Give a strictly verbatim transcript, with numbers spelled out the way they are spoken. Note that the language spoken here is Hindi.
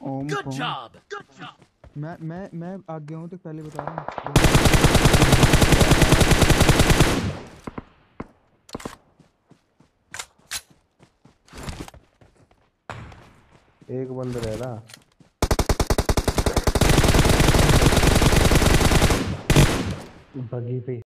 ओम Good कौन? job. Good job. मैं मैं मैं आगे हूँ तो पहले बता रहा हूँ। एक बंद रह रहा बगी पे।